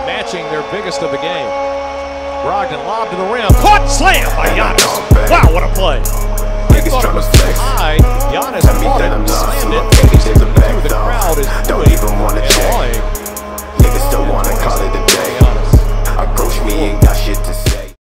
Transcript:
matching their biggest of the game. Brogdon lob to the rim. Caught, slam by Giannis. Wow, what a play.